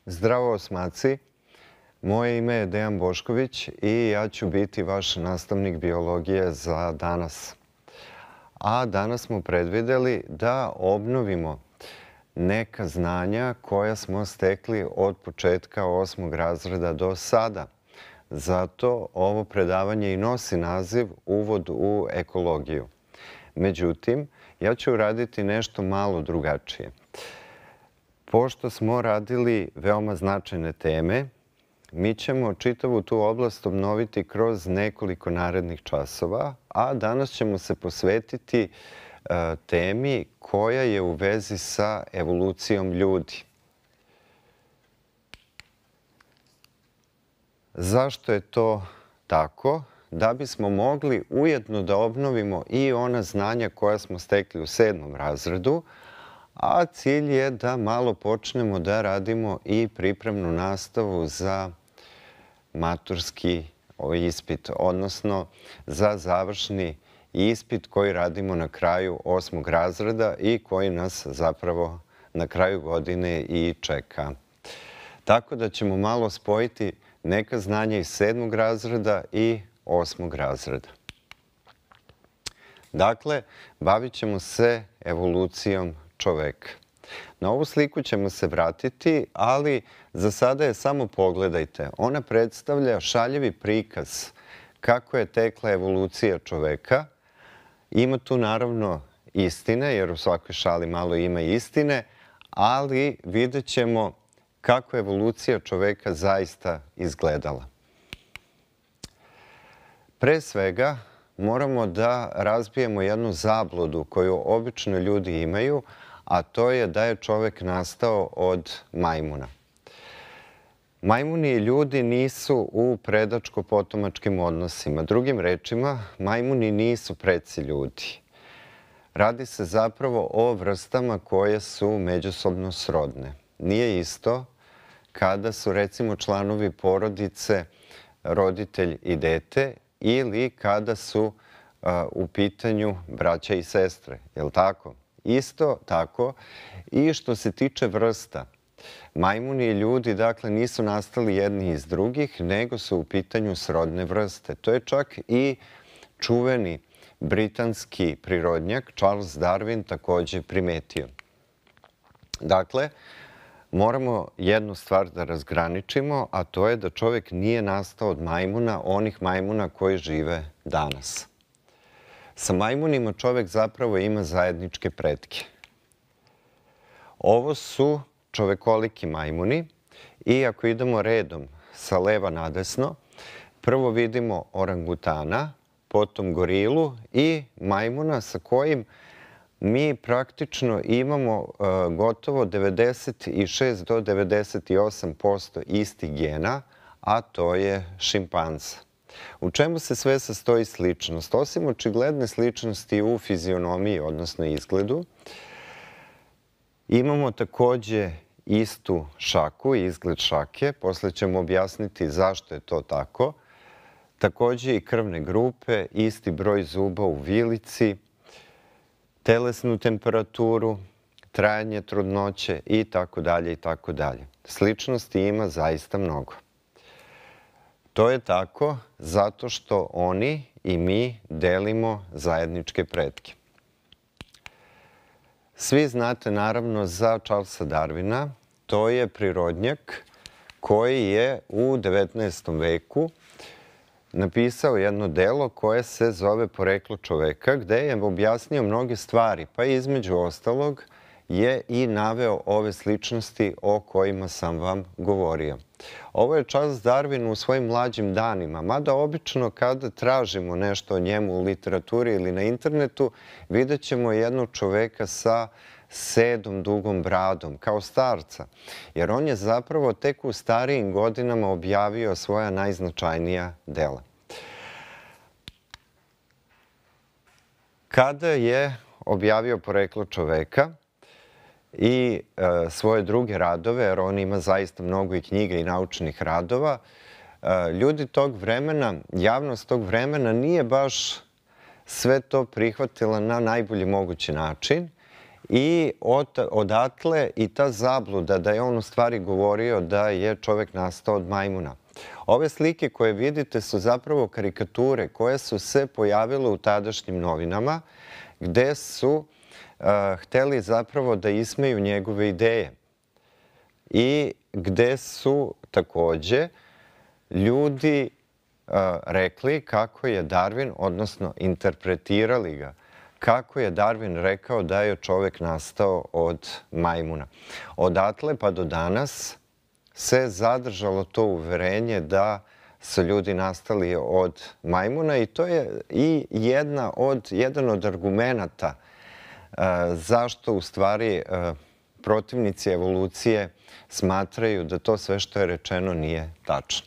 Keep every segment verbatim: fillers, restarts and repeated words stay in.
Zdravo osmaci, moje ime je Dejan Bošković i ja ću biti vaš nastavnik biologije za danas. A danas smo predvideli da obnovimo neka znanja koja smo stekli od početka osmog razreda do sada. Zato ovo predavanje i nosi naziv Uvod u ekologiju. Međutim, ja ću uraditi nešto malo drugačije. Pošto smo radili veoma značajne teme, mi ćemo čitavu tu oblast obnoviti kroz nekoliko narednih časova, a danas ćemo se posvetiti e, temi koja je u vezi sa evolucijom ljudi. Zašto je to tako? Da bismo mogli ujedno da obnovimo i ona znanja koja smo stekli u sedmom razredu, a cilj je da malo počnemo da radimo i pripremnu nastavu za maturski ispit, odnosno za završni ispit koji radimo na kraju osmog razreda i koji nas zapravo na kraju godine i čeka. Tako da ćemo malo spojiti neka znanja iz sedmog razreda i osmog razreda. Dakle, bavit ćemo se evolucijom čoveka. Na ovu sliku ćemo se vratiti, ali za sada je samo pogledajte. Ona predstavlja šaljivi prikaz kako je tekla evolucija čoveka. Ima tu naravno istine, jer u svakoj šali malo ima istine, ali vidjet ćemo kako je evolucija čoveka zaista izgledala. Pre svega, moramo da razbijemo jednu zabludu koju obično ljudi imaju, a to je da je čovek nastao od majmuna. Majmuni i ljudi nisu u predačko-potomačkim odnosima. Drugim rečima, majmuni nisu preci ljudi. Radi se zapravo o vrstama koje su međusobno srodne. Nije isto kada su recimo članovi porodice roditelj i dete ili kada su a, u pitanju braća i sestre. Je li tako? Isto tako i što se tiče vrsta. Majmuni i ljudi, dakle, nisu nastali jedni iz drugih, nego su u pitanju srodne vrste. To je čak i čuveni britanski prirodnjak Charles Darwin takođe primetio. Dakle, moramo jednu stvar da razgraničimo, a to je da čovek nije nastao od majmuna, onih majmuna koji žive danas. Sa majmunima čovek zapravo ima zajedničke pretke. Ovo su čovekoliki majmuni i ako idemo redom sa leva na desno, prvo vidimo orangutana, potom gorilu i majmuna sa kojim mi praktično imamo uh, gotovo devedeset šest do devedeset osam posto istih gena, a to je šimpanza. U čemu se sve sastoji sličnost? Osim očigledne sličnosti u fizionomiji, odnosno izgledu, imamo takođe istu šaku i izgled šake. Posle ćemo objasniti zašto je to tako. Takođe i krvne grupe, isti broj zuba u vilici, telesnu temperaturu, trajanje trudnoće i tako dalje i tako dalje. Sličnosti ima zaista mnogo. To je tako zato što oni i mi delimo zajedničke pretke. Svi znate naravno za Charlesa Darwina. To je prirodnjak koji je u devetnaestom veku napisao jedno delo koje se zove Poreklo čoveka, gde je objasnio mnoge stvari, pa između ostalog je i naveo ove sličnosti o kojima sam vam govorio. Ovo je Charles Darwin u svojim mlađim danima, mada obično kada tražimo nešto o njemu u literaturi ili na internetu, vidjet ćemo jednog čoveka sa sedom dugom bradom, kao starca, jer on je zapravo tek u starijim godinama objavio svoja najznačajnija dela. Kada je objavio Poreklo čoveka i e, svoje druge radove, jer on ima zaista mnogo i knjiga i naučnih radova, e, ljudi tog vremena, javnost tog vremena nije baš sve to prihvatila na najbolji mogući način I odatle i ta zabluda da je on u stvari govorio da je čovek nastao od majmuna. Ove slike koje vidite su zapravo karikature koje su se pojavile u tadašnjim novinama gde su hteli zapravo da ismeju njegove ideje i gde su takođe ljudi rekli kako je Darwin, odnosno interpretirali ga, kako je Darwin rekao da je čovek nastao od majmuna. Odatle pa do danas se zadržalo to uverenje da su ljudi nastali od majmuna i to je i jedna od, jedan od argumenata zašto u stvari protivnici evolucije smatraju da to sve što je rečeno nije tačno.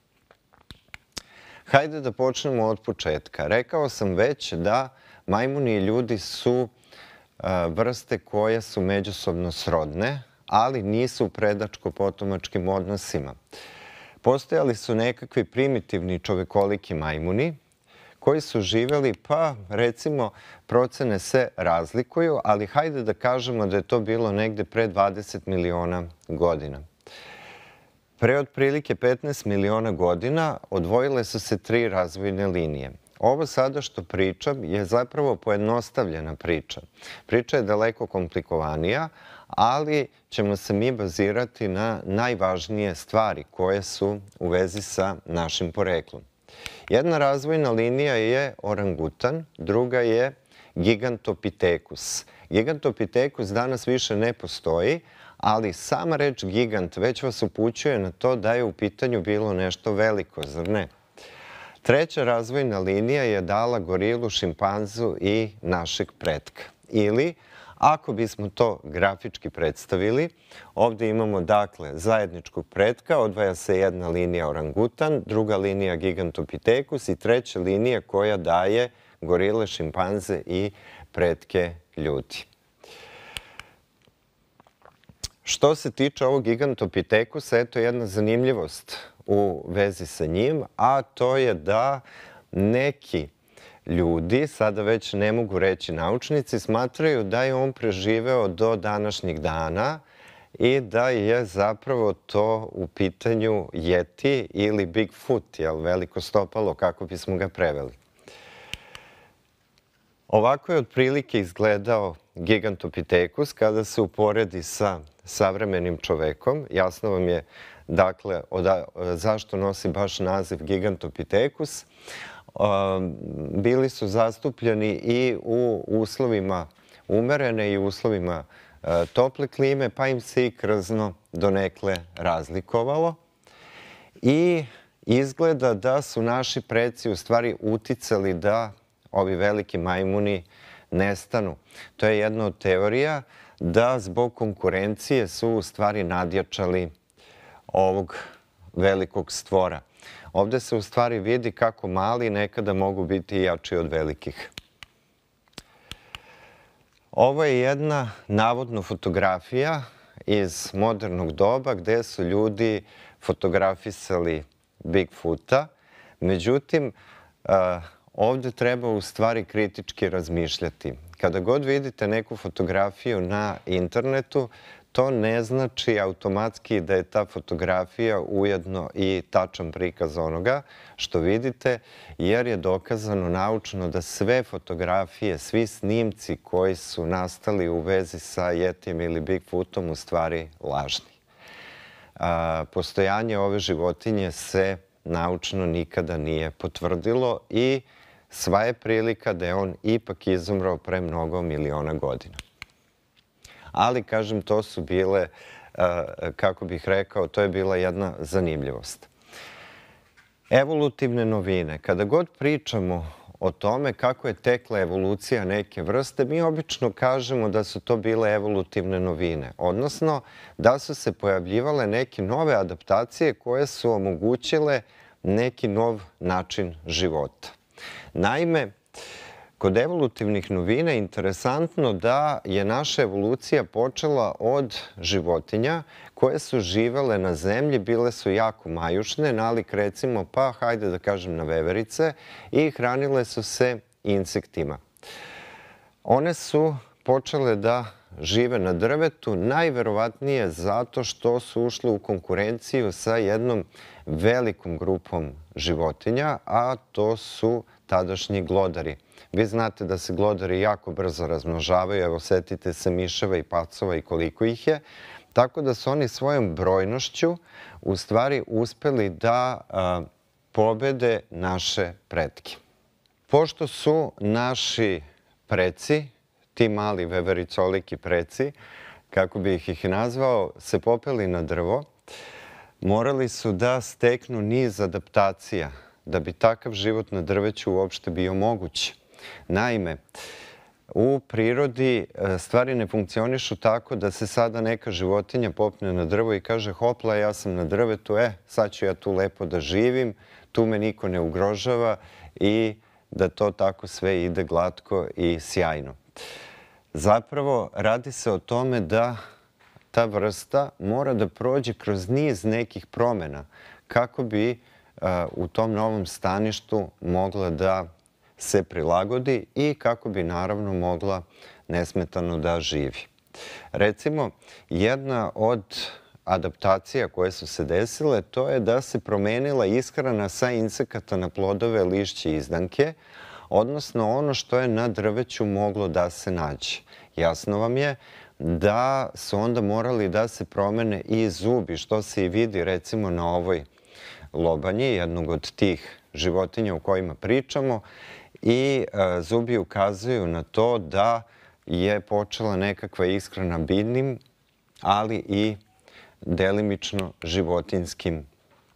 Hajde da počnemo od početka. Rekao sam već da majmuni i ljudi su vrste koje su međusobno srodne, ali nisu u predačko-potomačkim odnosima. Postojali su nekakvi primitivni čovekoliki majmuni koji su živeli, pa recimo procene se razlikuju, ali hajde da kažemo da je to bilo negde pre dvadeset miliona godina. Pre otprilike petnaest miliona godina odvojile su se tri razvojne linije. Ovo sada što pričam je zapravo pojednostavljena priča. Priča je daleko komplikovanija, ali ćemo se mi bazirati na najvažnije stvari koje su u vezi sa našim poreklom. Jedna razvojna linija je orangutan, druga je gigantopitekus. Gigantopitekus danas više ne postoji, ali sama reč gigant već vas upućuje na to da je u pitanju bilo nešto veliko, zar ne? Treća razvojna linija je dala gorilu, šimpanzu i našeg pretka. Ili, ako bismo to grafički predstavili, ovdje imamo dakle zajedničkog pretka, odvaja se jedna linija orangutan, druga linija gigantopitekus i treća linija koja daje gorile, šimpanze i pretke ljudi. Što se tiče ovog gigantopitekusa, eto jedna zanimljivost u vezi sa njim, a to je da neki ljudi, sada već ne mogu reći naučnici, smatraju da je on preživeo do današnjeg dana i da je zapravo to u pitanju Yeti ili Bigfoot, jel, veliko stopalo, kako bismo ga preveli. Ovako je otprilike izgledao gigantopitekus kada se uporedi sa savremenim čovekom. Jasno vam je, dakle, zašto nosi baš naziv gigantopitekus. Bili su zastupljeni i u uslovima umerene i u uslovima tople klime, pa im se i krzno donekle razlikovalo. I izgleda da su naši preci u stvari uticali da ovi veliki majmuni nestanu. To je jedna od teorija da zbog konkurencije su u stvari nadjačali ovog velikog stvora. Ovdje se u stvari vidi kako mali nekada mogu biti jači od velikih. Ovo je jedna navodno fotografija iz modernog doba gde su ljudi fotografisali Bigfoota. Međutim, ovdje treba u stvari kritički razmišljati. Kada god vidite neku fotografiju na internetu, to ne znači automatski da je ta fotografija ujedno i tačan prikaz onoga što vidite, jer je dokazano naučno da sve fotografije, svi snimci koji su nastali u vezi sa Yetijem ili Bigfootom u stvari lažni. Postojanje ove životinje se naučno nikada nije potvrdilo i sva je prilika da je on ipak izumrao pre mnogo miliona godina. Ali, kažem, to su bile, kako bih rekao, to je bila jedna zanimljivost. Evolutivne novine. Kada god pričamo o tome kako je tekla evolucija neke vrste, mi obično kažemo da su to bile evolutivne novine, odnosno da su se pojavljivale neke nove adaptacije koje su omogućile neki nov način života. Naime, kod evolutivnih novina je interesantno da je naša evolucija počela od životinja koje su živele na zemlji, bile su jako majušne, nalik recimo, pa hajde da kažem na veverice, i hranile su se insektima. One su počele da žive na drvetu, najverovatnije zato što su ušle u konkurenciju sa jednom velikom grupom životinja, a to su tadašnji glodari. Vi znate da se glodari jako brzo razmnožavaju, evo setite se miševa i pacova i koliko ih je, tako da su oni svojom brojnošću u stvari uspeli da a, pobede naše pretke. Pošto su naši preci, ti mali vevericoliki preci, kako bih ih nazvao, se popeli na drvo, morali su da steknu niz adaptacija da bi takav život na drveću uopšte bio moguć. Naime, u prirodi stvari ne funkcionišu tako da se sada neka životinja popne na drvo i kaže hopla, ja sam na drvetu, e, sad ću ja tu lepo da živim, tu me niko ne ugrožava i da to tako sve ide glatko i sjajno. Zapravo, radi se o tome da ta vrsta mora da prođe kroz niz nekih promjena kako bi u tom novom staništu mogla da se prilagodi i kako bi naravno mogla nesmetano da živi. Recimo, jedna od adaptacija koje su se desile, to je da se promenila ishrana sa insekata na plodove, lišće i izdanke, odnosno ono što je na drveću moglo da se nađe. Jasno vam je da su onda morali da se promene i zubi, što se i vidi recimo na ovoj lobanji, jednog od tih životinja o kojima pričamo, i zubi ukazuju na to da je počela nekakva ishrana biljnim, ali i delimično životinjskim,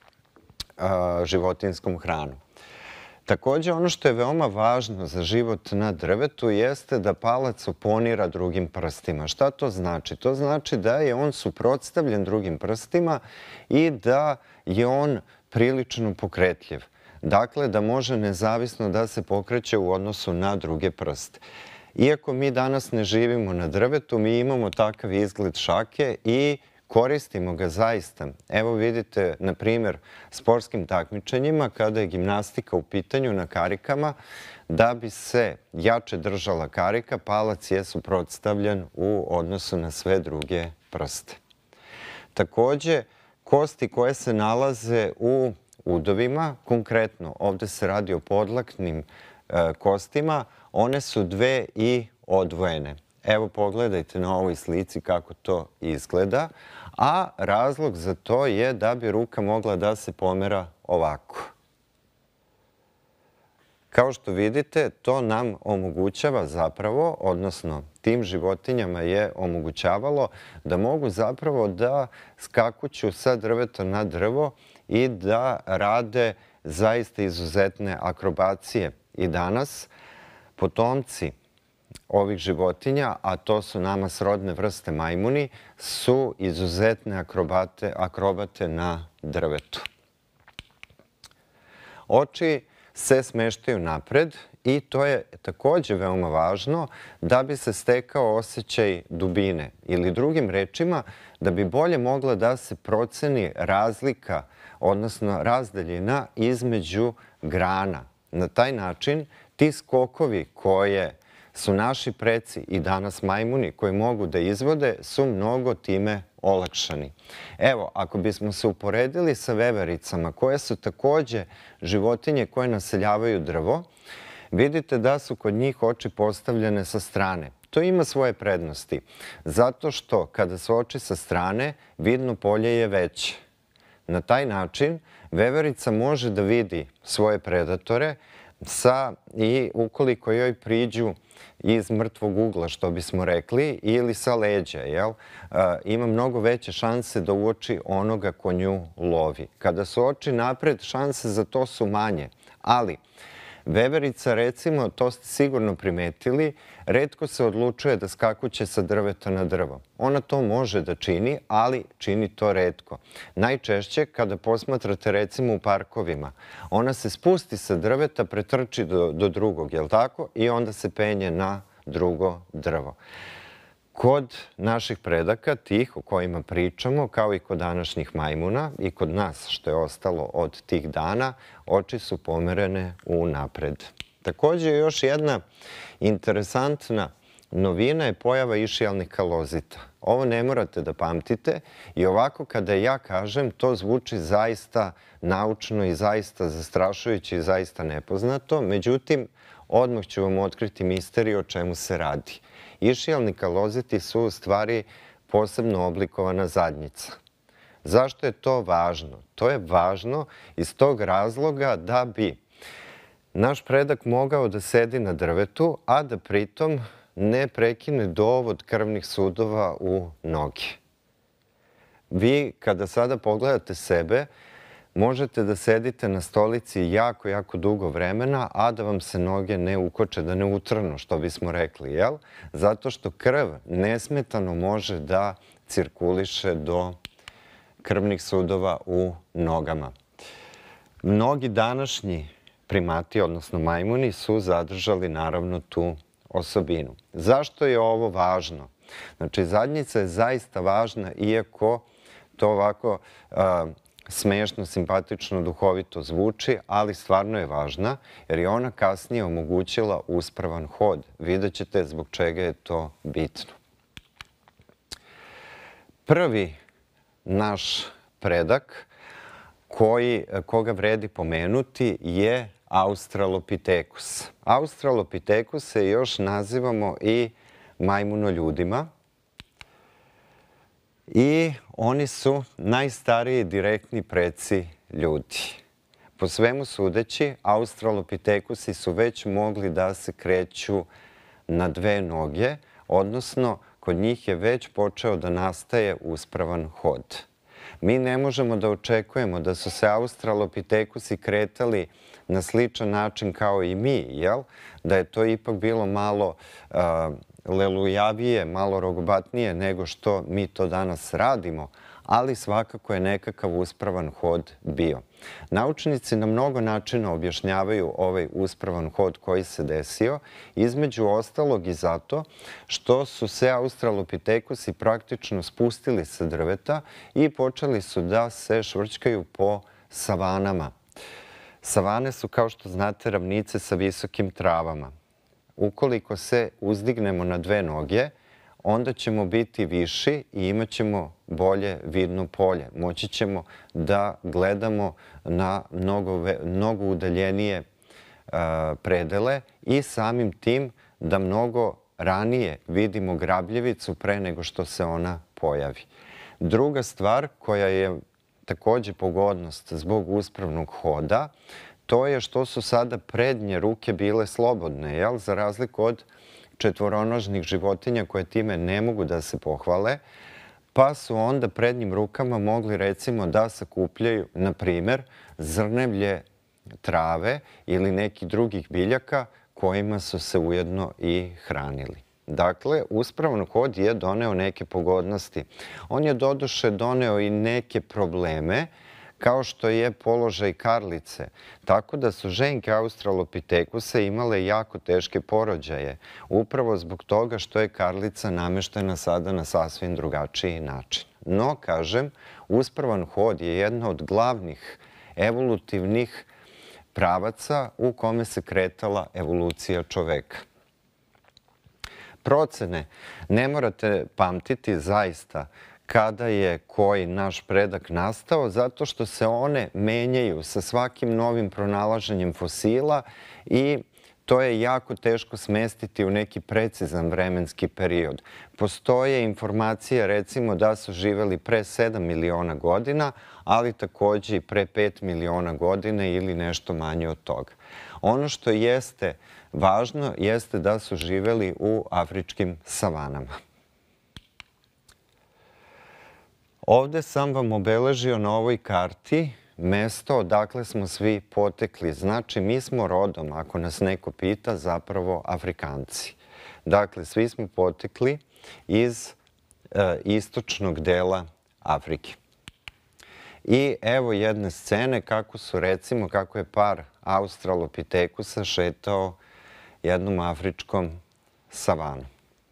životinjskom hranom. Također, ono što je veoma važno za život na drvetu jeste da palac oponira drugim prstima. Šta to znači? To znači da je on suprotstavljen drugim prstima i da je on prilično pokretljiv. Dakle, da može nezavisno da se pokreće u odnosu na druge prste. Iako mi danas ne živimo na drvetu, mi imamo takav izgled šake i koristimo ga zaista. Evo vidite, na primjer, sportskim takmičenjima, kada je gimnastika u pitanju na karikama, da bi se jače držala karika, palac je suprotstavljen u odnosu na sve druge prste. Također, kosti koje se nalaze u udovima, konkretno ovdje se radi o podlaknim kostima, one su dve i odvojene. Evo pogledajte na ovoj slici kako to izgleda, a razlog za to je da bi ruka mogla da se pomera ovako. Kao što vidite, to nam omogućava zapravo, odnosno tim životinjama je omogućavalo da mogu zapravo da skakuću sa drveta na drvo i da rade zaista izuzetne akrobacije. I danas potomci ovih životinja, a to su nama srodne vrste majmuni, su izuzetne akrobate, akrobate na drvetu. Oči se smeštaju napred i to je također veoma važno da bi se stekao osjećaj dubine ili drugim rečima da bi bolje mogla da se proceni razlika, odnosno razdaljina između grana. Na taj način ti skokovi koje su naši preci i danas majmuni koji mogu da izvode su mnogo time olakšani. Evo, ako bismo se uporedili sa vevericama koje su također životinje koje naseljavaju drvo, vidite da su kod njih oči postavljene sa strane. To ima svoje prednosti, zato što kada su oči sa strane, vidno polje je veće. Na taj način veverica može da vidi svoje predatore sa, i ukoliko joj priđu iz mrtvog ugla, što bismo rekli, ili sa leđa, jel? Ima mnogo veće šanse da uoči onoga ko nju lovi. Kada su oči napred, šanse za to su manje. Ali veverica, recimo, to ste sigurno primetili, retko se odlučuje da skakuće sa drveta na drvo. Ona to može da čini, ali čini to retko. Najčešće, kada posmatrate recimo u parkovima, ona se spusti sa drveta, pretrči do, do drugog, jel tako? I onda se penje na drugo drvo. Kod naših predaka, tih o kojima pričamo, kao i kod današnjih majmuna i kod nas što je ostalo od tih dana, oči su pomerene u napred. Također još jedna interesantna novina je pojava išijalnih kalozita. Ovo ne morate da pamtite i ovako kada ja kažem, to zvuči zaista naučno i zaista zastrašujuće i zaista nepoznato. Međutim, odmah ću vam otkriti misteriju o čemu se radi. Išijalni kaloziti su u stvari posebno oblikovana zadnjica. Zašto je to važno? To je važno iz tog razloga da bi naš predak mogao da sedi na drvetu, a da pritom ne prekine dovod krvnih sudova u noge. Vi, kada sada pogledate sebe, možete da sedite na stolici jako, jako dugo vremena, a da vam se noge ne ukoče, da ne utrnu, što bismo rekli, jel? Zato što krv nesmetano može da cirkuliše do krvnih sudova u nogama. Mnogi današnji primati, odnosno majmuni, su zadržali naravno tu osobinu. Zašto je ovo važno? Znači, zadnjica je zaista važna, iako to ovako a, smešno, simpatično, duhovito zvuči, ali stvarno je važna, jer je ona kasnije omogućila uspravan hod. Vidjet ćete zbog čega je to bitno. Prvi naš predak koji, koga vredi pomenuti je Australopithecus. Australopithecuse još nazivamo i majmunoljudima i oni su najstariji direktni preci ljudi. Po svemu sudeći, Australopithekusi su već mogli da se kreću na dve noge, odnosno kod njih je već počeo da nastaje uspravan hod. Mi ne možemo da očekujemo da su se Australopithekusi kretali na sličan način kao i mi, jel? Da je to ipak bilo malo uh, lelujavije, malo rogobatnije nego što mi to danas radimo, ali svakako je nekakav uspravan hod bio. Naučnici na mnogo načina objašnjavaju ovaj uspravan hod koji se desio, između ostalog i zato što su se Australopithekusi praktično spustili sa drveta i počeli su da se švrćkaju po savanama. Savane su, kao što znate, ravnice sa visokim travama. Ukoliko se uzdignemo na dve noge, onda ćemo biti viši i imat ćemo bolje vidno polje. Moći ćemo da gledamo na mnogo, mnogo udaljenije uh, predele i samim tim da mnogo ranije vidimo grabljevicu pre nego što se ona pojavi. Druga stvar koja je takođe pogodnost zbog uspravnog hoda, to je što su sada prednje ruke bile slobodne, jel? Za razliku od četvoronožnih životinja koje time ne mogu da se pohvale, pa su onda prednjim rukama mogli recimo da sakupljaju, na primer, zrnevlje trave ili nekih drugih biljaka kojima su se ujedno i hranili. Dakle, uspravan hod je doneo neke pogodnosti. On je doduše doneo i neke probleme, kao što je položaj karlice. Tako da su ženke Australopithekusa imale jako teške porođaje, upravo zbog toga što je karlica nameštena sada na sasvim drugačiji način. No, kažem, uspravan hod je jedna od glavnih evolutivnih pravaca u kome se kretala evolucija čoveka. Procene ne morate pamtiti zaista kada je koji naš predak nastao, zato što se one menjaju sa svakim novim pronalaženjem fosila i to je jako teško smestiti u neki precizan vremenski period. Postoje informacije, recimo, da su živeli pre sedam miliona godina, ali takođe i pre pet miliona godina ili nešto manje od toga. Ono što jeste važno jeste da su živeli u afričkim savanama. Ovde sam vam obeležio na ovoj karti mesto odakle smo svi potekli. Znači, mi smo rodom, ako nas neko pita, zapravo Afrikanci. Dakle, svi smo potekli iz e, istočnog dela Afrike. I evo jedne scene kako su, recimo, kako je par Australopithekusa šetao jednom afričkom savanom.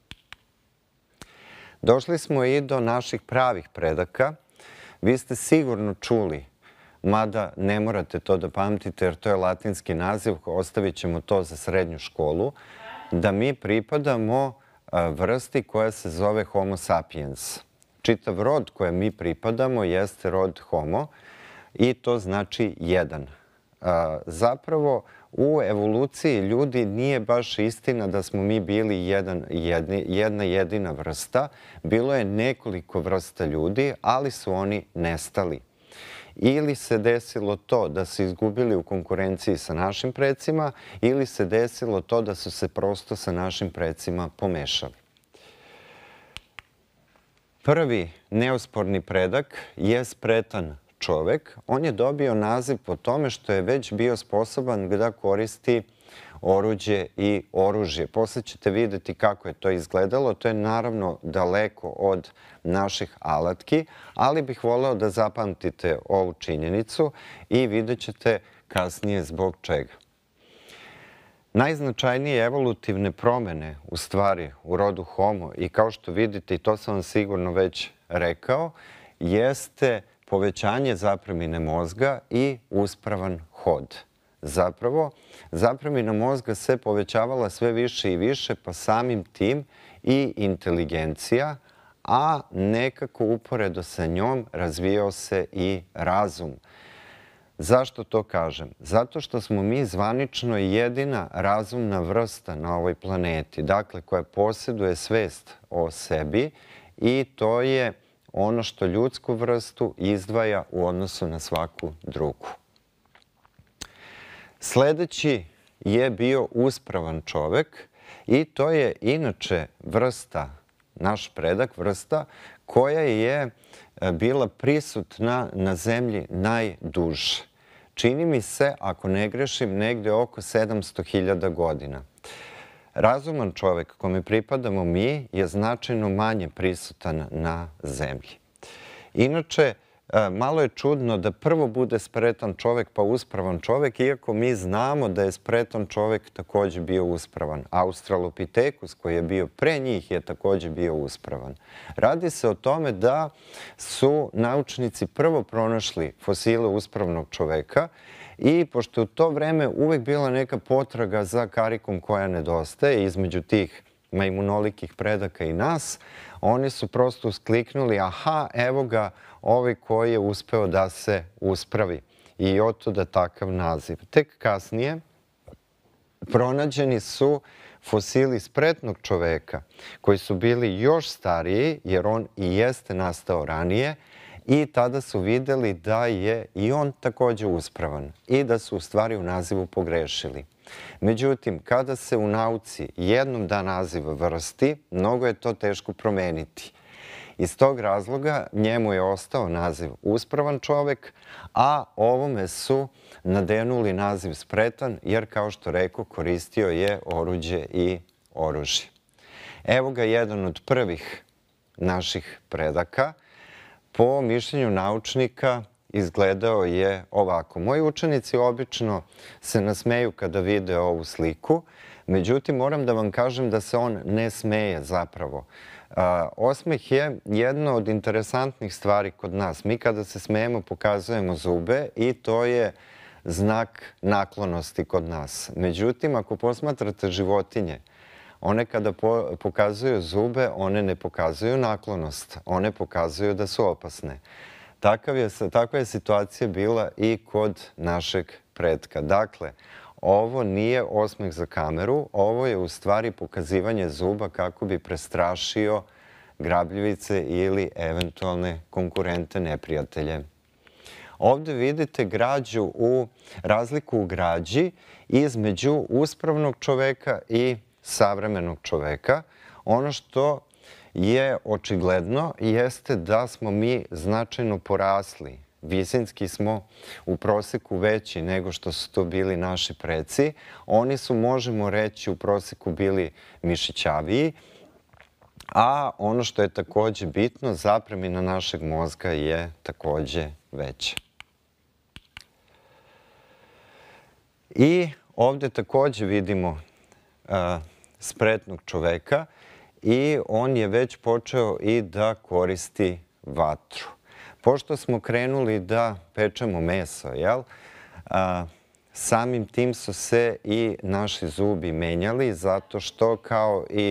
Došli smo i do naših pravih predaka. Vi ste sigurno čuli, mada ne morate to da pamtite jer to je latinski naziv, ostavit ćemo to za srednju školu, da mi pripadamo vrsti koja se zove Homo sapiens. Čitav rod kojem mi pripadamo jeste rod Homo i to znači jedan. Zapravo, u evoluciji ljudi nije baš istina da smo mi bili jedan, jedni, jedna jedina vrsta. Bilo je nekoliko vrsta ljudi, ali su oni nestali. Ili se desilo to da su izgubili u konkurenciji sa našim precima, ili se desilo to da su se prosto sa našim precima pomešali. Prvi neosporni predak je spretan čovek. On je dobio naziv po tome što je već bio sposoban da koristi oruđe i oružje. Posle ćete vidjeti kako je to izgledalo. To je naravno daleko od naših alatki, ali bih voleo da zapamtite ovu činjenicu i vidjet ćete kasnije zbog čega. Najznačajnije evolutivne promene u stvari u rodu Homo, i kao što vidite, i to sam vam sigurno već rekao, jeste povećanje zapremine mozga i uspravan hod. Zapravo, zapremina mozga se povećavala sve više i više, pa samim tim i inteligencija, a nekako uporedo sa njom razvijao se i razum. Zašto to kažem? Zato što smo mi zvanično jedina razumna vrsta na ovoj planeti, dakle koja posjeduje svest o sebi, i to je ono što ljudsku vrstu izdvaja u odnosu na svaku drugu. Sljedeći je bio uspravan čovek i to je inače vrsta, naš predak, vrsta koja je bila prisutna na zemlji najduže. Čini mi se, ako ne grešim, negde oko sedamsto hiljada godina. Razuman čovek kome pripadamo mi je značajno manje prisutan na zemlji. Inače, malo je čudno da prvo bude spretan čovek pa uspravan čovek, iako mi znamo da je spretan čovek također bio uspravan. Australopithecus koji je bio pre njih je također bio uspravan. Radi se o tome da su naučnici prvo pronašli fosile uspravnog čoveka i pošto je u to vreme uvek bila neka potraga za karikom koja nedostaje između tih majmunolikih predaka i nas, oni su prosto uskliknuli, aha, evo ga ovaj koji je uspeo da se uspravi. I otuda takav naziv. Tek kasnije pronađeni su fosili spretnog čoveka koji su bili još stariji, jer on i jeste nastao ranije, i tada su vidjeli da je i on također uspravan i da su u stvari u nazivu pogrešili. Međutim, kada se u nauci jednom da naziv vrsti, mnogo je to teško promeniti. Iz tog razloga njemu je ostao naziv uspravan čovek, a ovome su nadenuli naziv spretan, jer kao što rekao, koristio je oruđe i oružje. Evo ga jedan od prvih naših predaka. Po mišljenju naučnika izgledao je ovako. Moji učenici obično se nasmeju kada vide ovu sliku, međutim moram da vam kažem da se on ne smeje zapravo. Osmeh je jedno od interesantnih stvari kod nas. Mi kada se smejemo pokazujemo zube i to je znak naklonosti kod nas. Međutim, ako posmatrate životinje, one kada pokazuju zube, one ne pokazuju naklonost. One pokazuju da su opasne. Takva je situacija bila i kod našeg pretka. Dakle, ovo nije osmeh za kameru, ovo je u stvari pokazivanje zuba kako bi prestrašio grabljivice ili eventualne konkurente, neprijatelje. Ovdje vidite građu u, razliku u građi između uspravnog čoveka i savremenog čoveka. Ono što je očigledno jeste da smo mi značajno porasli. Visinski smo u proseku veći nego što su to bili naši preci. Oni su, možemo reći, u proseku bili mišićaviji, a ono što je također bitno, zapremina našeg mozga je također veća. I ovdje također vidimo spretnog čoveka i on je već počeo i da koristi vatru. Pošto smo krenuli da pečemo meso, jel? Samim tim su se i naši zubi menjali, zato što kao i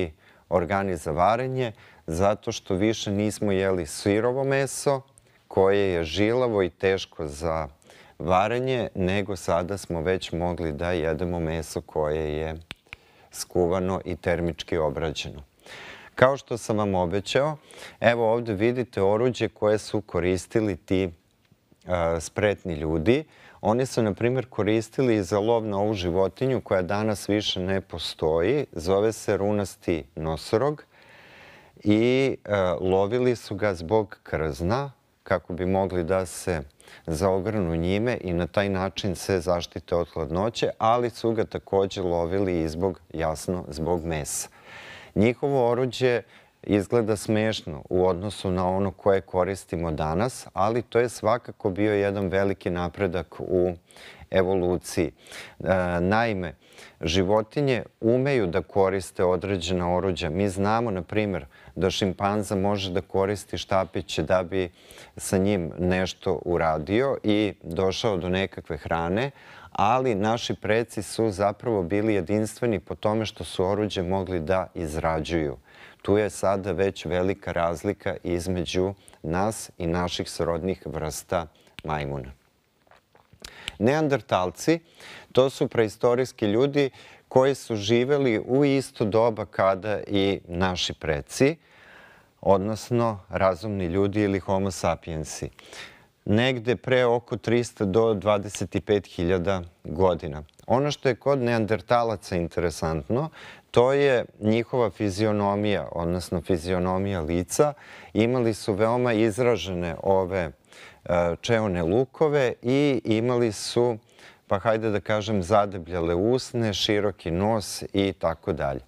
organi za varenje, zato što više nismo jeli sirovo meso koje je žilavo i teško za varenje, nego sada smo već mogli da jedemo meso koje je skuvano i termički obrađeno. Kao što sam vam obećao, evo ovdje vidite oruđe koje su koristili ti spretni ljudi. Oni su, na primjer, koristili za lov na ovu životinju koja danas više ne postoji. Zove se runasti nosorog i lovili su ga zbog krzna kako bi mogli da se zaogrnu njime i na taj način se zaštite od hladnoće, ali su ga također lovili i zbog, jasno, zbog mesa. Njihovo oruđe izgleda smešno u odnosu na ono koje koristimo danas, ali to je svakako bio jedan veliki napredak u evoluciji. Naime, životinje umeju da koriste određena oruđa. Mi znamo, na primjer, da šimpanza može da koristi štapić da bi sa njim nešto uradio i došao do nekakve hrane, ali naši preci su zapravo bili jedinstveni po tome što su oruđe mogli da izrađuju. Tu je sada već velika razlika između nas i naših srodnih vrsta majmuna. Neandertalci, to su preistorijski ljudi koji su živjeli u isto doba kada i naši preci, odnosno razumni ljudi ili homo sapiensi. Negde pre oko trista do dvadeset pet hiljada godina. Ono što je kod neandertalaca interesantno, to je njihova fizionomija, odnosno fizionomija lica. Imali su veoma izražene ove čeone lukove i imali su, pa hajde da kažem, zadebljale usne, široki nos i tako dalje.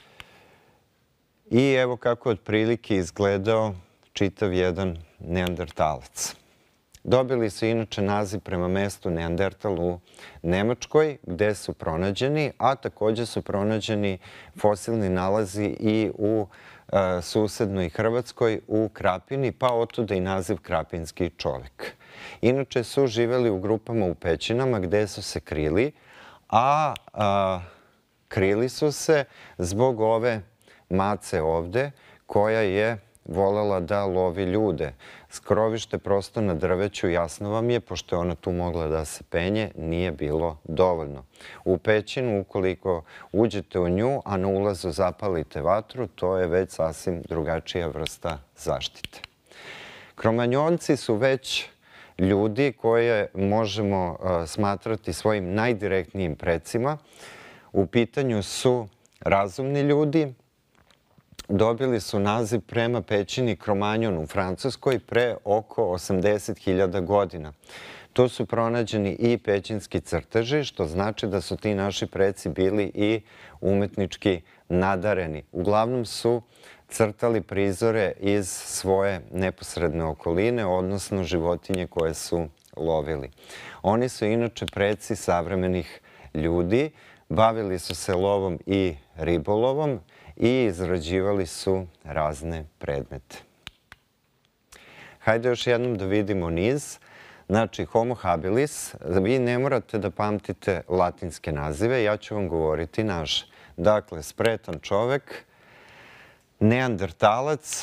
I evo kako je otprilike izgledao čitav jedan neandertalac. Dobili su inače naziv prema mestu Neandertal u Nemačkoj gde su pronađeni, a također su pronađeni fosilni nalazi i u susednoj Hrvatskoj u Krapini, pa otuda i naziv krapinski čovek. Inače su živjeli u grupama u pećinama gde su se krili, a krili su se zbog ove mace ovde koja je volela da lovi ljude. Skrovište prosto na drveću, jasno vam je, pošto je ona tu mogla da se penje, nije bilo dovoljno. U pećinu, ukoliko uđete u nju, a na ulazu zapalite vatru, to je već sasvim drugačija vrsta zaštite. Kromanjonci su već ljudi koje možemo smatrati svojim najdirektnijim precima. U pitanju su razumni ljudi. Dobili su naziv prema pećini Kromanjon u Francuskoj pre oko osamdeset hiljada godina. Tu su pronađeni i pećinski crteži, što znači da su ti naši preci bili i umetnički nadareni. Uglavnom su crtali prizore iz svoje neposredne okoline, odnosno životinje koje su lovili. Oni su inače preci savremenih ljudi, bavili su se lovom i ribolovom i izrađivali su razne predmete. Hajde još jednom da vidimo niz. Znači, Homo habilis, vi ne morate da pamtite latinske nazive, ja ću vam govoriti naše. Dakle, spretan čovek, neandertalac,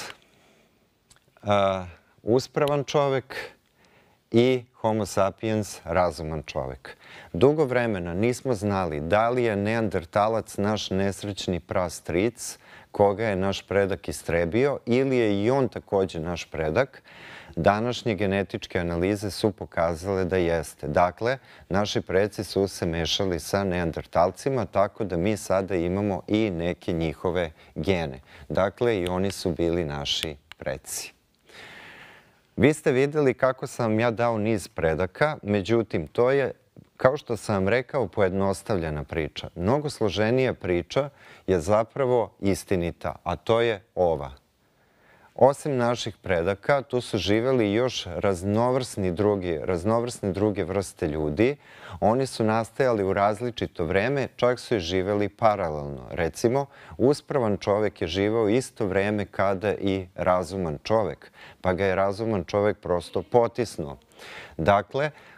uspravan čovek i Homo sapiens, razuman čovek. Dugo vremena nismo znali da li je neandertalac naš nesrećni prastric koga je naš predak istrebio ili je i on također naš predak. Današnje genetičke analize su pokazale da jeste. Dakle, naši preci su se mešali sa neandertalcima, tako da mi sada imamo i neke njihove gene. Dakle, i oni su bili naši preci. Vi ste vidjeli kako sam ja dao niz predaka, međutim, to je, kao što sam vam rekao, pojednostavljena priča. Mnogo složenija priča je zapravo istinita, a to je ova. Osim naših predaka, tu su živjeli još raznovrsni drugi, raznovrsne druge vrste ljudi. Oni su nastajali u različito vreme, čak su i živjeli paralelno. Recimo, uspravan čovek je živao isto vreme kada i razuman čovek, pa ga je razuman čovek prosto potisnuo. Dakle,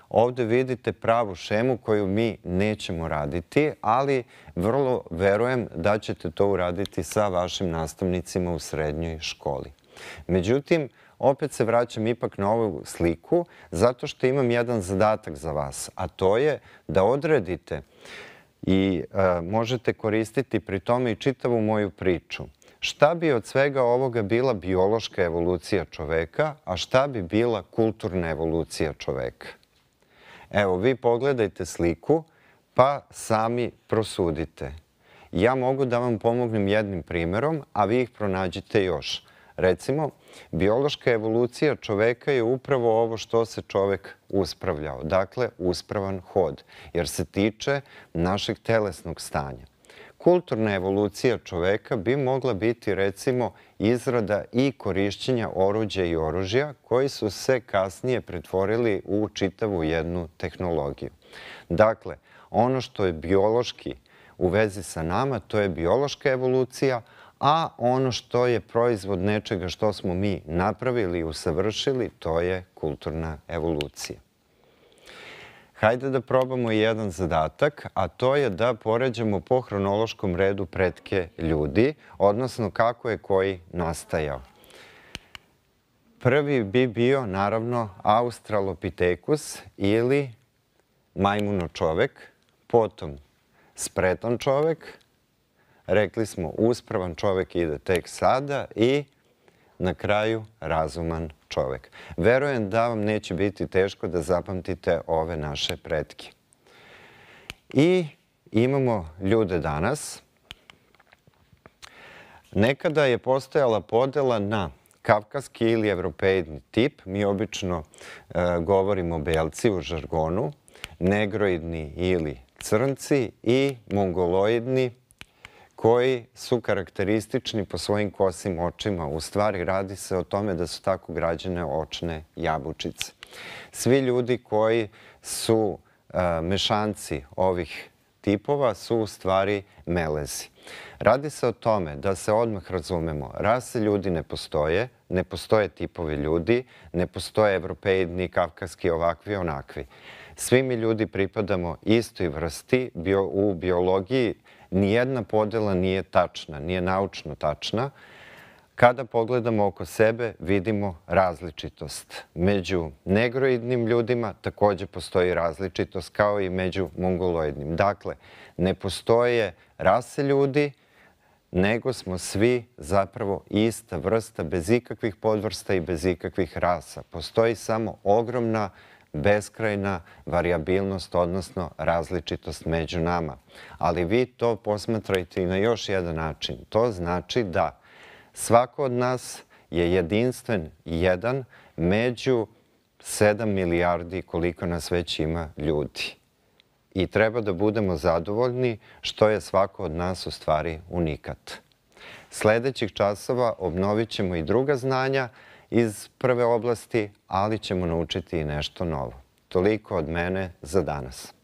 Ovde vidite pravu šemu koju mi nećemo raditi, ali vrlo verujem da ćete to uraditi sa vašim nastavnicima u srednjoj školi. Međutim, opet se vraćam ipak na ovu sliku, zato što imam jedan zadatak za vas, a to je da odredite i e, možete koristiti pri tome i čitavu moju priču. Šta bi od svega ovoga bila biološka evolucija čoveka, a šta bi bila kulturna evolucija čoveka? Evo, vi pogledajte sliku, pa sami prosudite. Ja mogu da vam pomognem jednim primjerom, a vi ih pronađite još. Recimo, biološka evolucija čoveka je upravo ovo što se čovek uspravljao. Dakle, uspravan hod, jer se tiče našeg telesnog stanja. Kulturna evolucija čoveka bi mogla biti, recimo, izrada i korišćenja oruđa i oružja koji su se kasnije pretvorili u čitavu jednu tehnologiju. Dakle, ono što je biološki u vezi sa nama, to je biološka evolucija, a ono što je proizvod nečega što smo mi napravili i usavršili, to je kulturna evolucija. Hajde da probamo jedan zadatak, a to je da poređamo po hronološkom redu pretke ljudi, odnosno kako je koji nastajao. Prvi bi bio, naravno, Australopithecus ili majmuno čovek, potom spretan čovek, rekli smo uspravan čovek ide tek sada i na kraju razuman čovek. Verujem da vam neće biti teško da zapamtite ove naše pretke. I imamo ljude danas. Nekada je postojala podela na kavkaski ili evropeidni tip. Mi obično e, govorimo belci u žargonu, negroidni ili crnci i mongoloidni koji su karakteristični po svojim kosim očima. U stvari radi se o tome da su tako građene očne jabučice. Svi ljudi koji su a, mešanci ovih tipova su u stvari melezi. Radi se o tome da se odmah razumemo, rase ljudi ne postoje, ne postoje tipovi ljudi, ne postoje evropeidni, kavkaski, ovakvi, onakvi. Svi mi ljudi pripadamo istoj vrsti. Bio, u biologiji nijedna podela nije tačna, nije naučno tačna. Kada pogledamo oko sebe, vidimo različitost. Među negroidnim ljudima takođe postoji različitost, kao i među mongoloidnim. Dakle, ne postoje rase ljudi, nego smo svi zapravo ista vrsta, bez ikakvih podvrsta i bez ikakvih rasa. Postoji samo ogromna beskrajna varijabilnost, odnosno različitost među nama. Ali vi to posmatrajte i na još jedan način. To znači da svako od nas je jedinstven jedan među sedam milijardi koliko nas već ima ljudi. I treba da budemo zadovoljni što je svako od nas u stvari unikat. Sledećih časova obnovit ćemo i druga znanja iz prve oblasti, ali ćemo naučiti i nešto novo. Toliko od mene za danas.